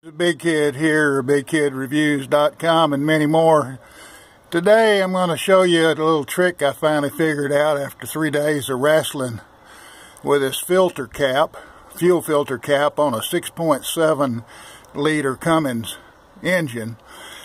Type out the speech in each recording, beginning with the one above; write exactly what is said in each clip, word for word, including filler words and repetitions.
Big Kid here, big kid reviews dot com, and many more. Today I'm going to show you a little trick I finally figured out after three days of wrestling with this filter cap, fuel filter cap on a six point seven liter Cummins engine.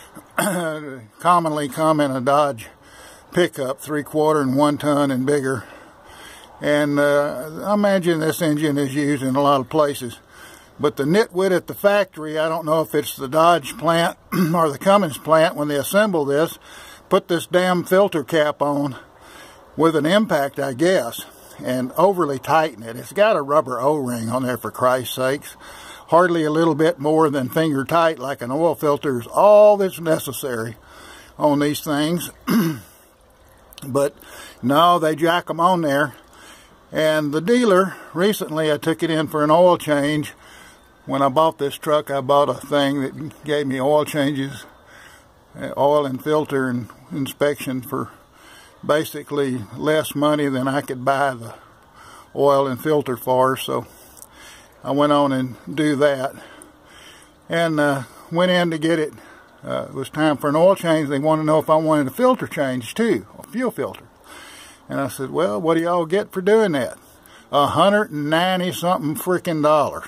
Commonly come in a Dodge pickup, three quarter and one ton and bigger. And uh, I imagine this engine is used in a lot of places. But the nitwit at the factory, I don't know if it's the Dodge plant or the Cummins plant, when they assemble this, put this damn filter cap on with an impact, I guess, and overly tighten it. It's got a rubber O-ring on there, for Christ's sakes. Hardly a little bit more than finger tight, like an oil filter, is all that's necessary on these things. But no, they jack them on there. And the dealer, recently I took it in for an oil change. When I bought this truck, I bought a thing that gave me oil changes, oil and filter and inspection for basically less money than I could buy the oil and filter for. So I went on and do that, and uh, went in to get it. Uh, it was time for an oil change. They wanted to know if I wanted a filter change too, a fuel filter. And I said, well, what do y'all get for doing that? a hundred and ninety something freaking dollars.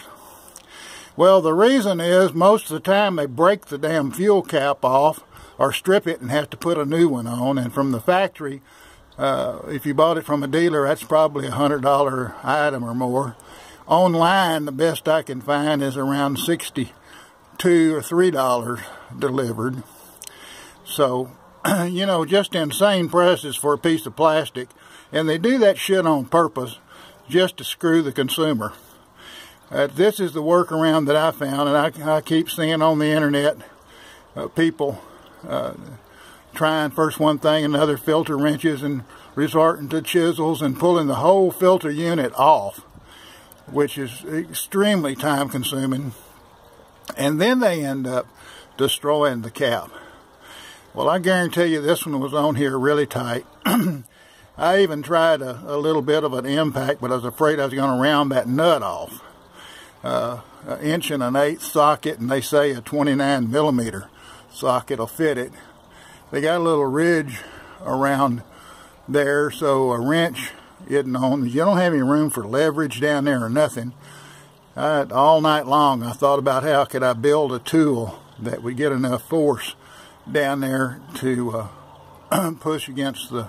Well, the reason is most of the time they break the damn fuel cap off or strip it and have to put a new one on. And from the factory, uh, if you bought it from a dealer, that's probably a hundred dollar item or more. Online, the best I can find is around sixty-two or three dollars delivered. So, you know, just insane prices for a piece of plastic. And they do that shit on purpose just to screw the consumer. Uh, this is the workaround that I found, and I, I keep seeing on the internet uh, people uh, trying first one thing, another, filter wrenches, and resorting to chisels and pulling the whole filter unit off, which is extremely time consuming. And then they end up destroying the cap. Well, I guarantee you this one was on here really tight. I even tried a, a little bit of an impact, but I was afraid I was going to round that nut off. Uh, an inch and an eighth socket, and they say a twenty-nine millimeter socket will fit it. They got a little ridge around there, so a wrench isn't on. You don't have any room for leverage down there or nothing. I, all night long I thought about how could I build a tool that would get enough force down there to uh, push against the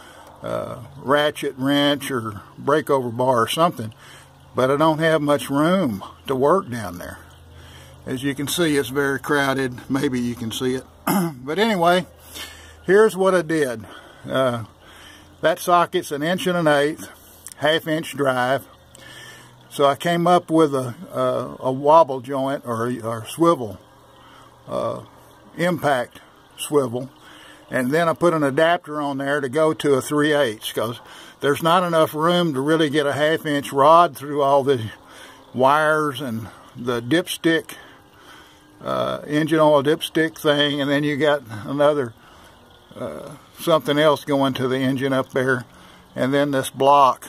uh, ratchet wrench or breakover bar or something. But I don't have much room to work down there. As you can see, it's very crowded. Maybe you can see it. But anyway, here's what I did. Uh, that socket's an inch and an eighth, half inch drive. So I came up with a, a, a wobble joint or, or swivel, uh, impact swivel. And then I put an adapter on there to go to a three eighths, because there's not enough room to really get a half inch rod through all the wires and the dipstick, uh, engine oil dipstick thing, and then you got another uh, something else going to the engine up there, and then this block.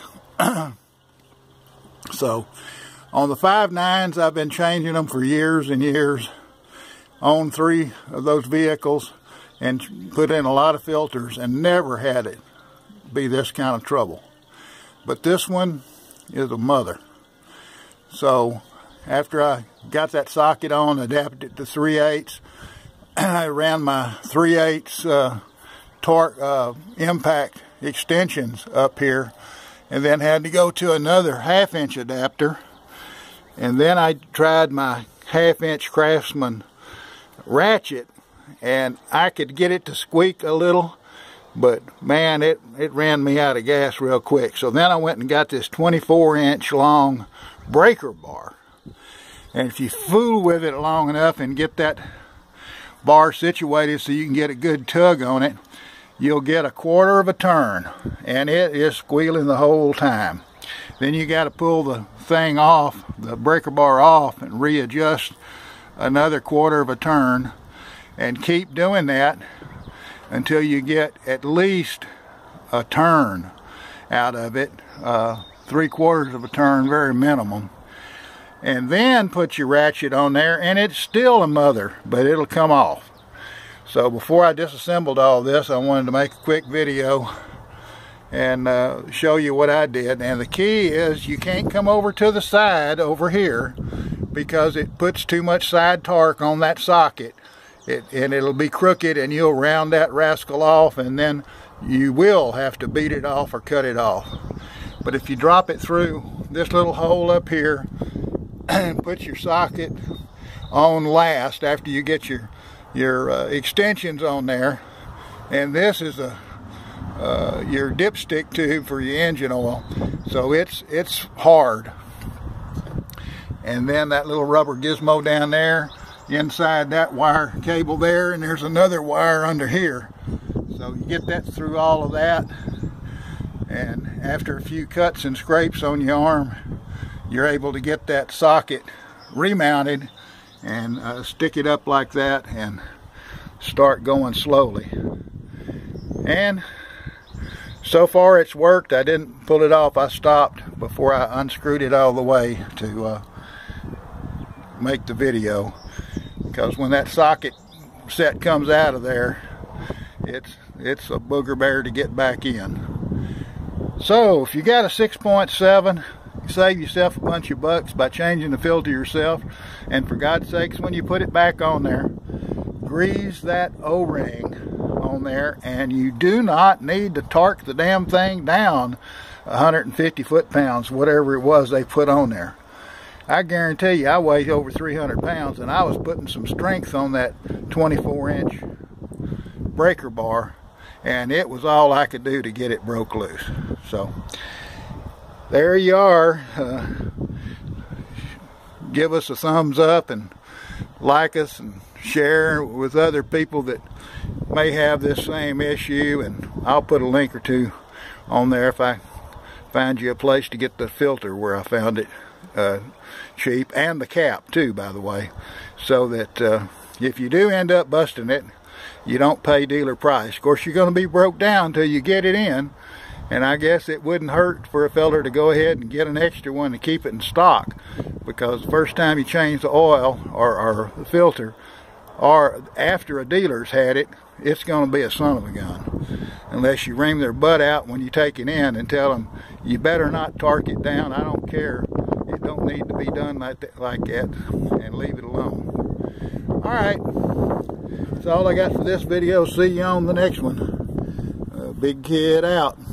So on the five nines, I've been changing them for years and years. Owned three of those vehicles and put in a lot of filters and never had it be this kind of trouble. But this one is a mother. So after I got that socket on, adapted it to three eighths, I ran my three eighths uh, torque uh, impact extensions up here, and then had to go to another half inch adapter. And then I tried my half inch Craftsman ratchet, and I could get it to squeak a little, but man, it, it ran me out of gas real quick. So then I went and got this twenty-four inch long breaker bar. And if you fool with it long enough and get that bar situated so you can get a good tug on it, you'll get a quarter of a turn, and it is squealing the whole time. Then you got to pull the thing off, the breaker bar off, and readjust another quarter of a turn, and keep doing that until you get at least a turn out of it, uh, three quarters of a turn, very minimum. and then put your ratchet on there, and it's still a mother, but it'll come off. So before I disassembled all this, I wanted to make a quick video and uh, show you what I did. And the key is you can't come over to the side over here because it puts too much side torque on that socket, it, and it'll be crooked, and you'll round that rascal off, and then you will have to beat it off or cut it off. But if you drop it through this little hole up here and put your socket on last after you get your your uh, extensions on there, and this is a uh, your dipstick tube for your engine oil, so it's it's hard. And then that little rubber gizmo down there inside that wire cable there, and there's another wire under here, so you get that through all of that, and after a few cuts and scrapes on your arm, you're able to get that socket remounted and uh, stick it up like that and start going slowly. And so far it's worked. I didn't pull it off. I stopped before I unscrewed it all the way to uh, make the video, because when that socket set comes out of there, it's it's a booger bear to get back in. So if you got a six point seven, save yourself a bunch of bucks by changing the filter yourself, and for God's sakes, when you put it back on there, grease that O-ring on there, and you do not need to torque the damn thing down one hundred fifty foot-pounds, whatever it was they put on there. I guarantee you I weigh over three hundred pounds, and I was putting some strength on that twenty-four inch breaker bar, and it was all I could do to get it broke loose. So there you are. Uh, give us a thumbs up and like us and share with other people that may have this same issue, and I'll put a link or two on there if I find you a place to get the filter where I found it uh, cheap, and the cap too, by the way, so that uh, if you do end up busting it, you don't pay dealer price. Of course, you're going to be broke down until you get it in, and I guess it wouldn't hurt for a feller to go ahead and get an extra one to keep it in stock, because the first time you change the oil or, or the filter, or after a dealer's had it, it's going to be a son of a gun, unless you ream their butt out when you take it in and tell them you better not torque it down. I don't care, it don't need to be done like that, like that, and leave it alone. Alright, that's all I got for this video. See you on the next one. uh, Big Kid out.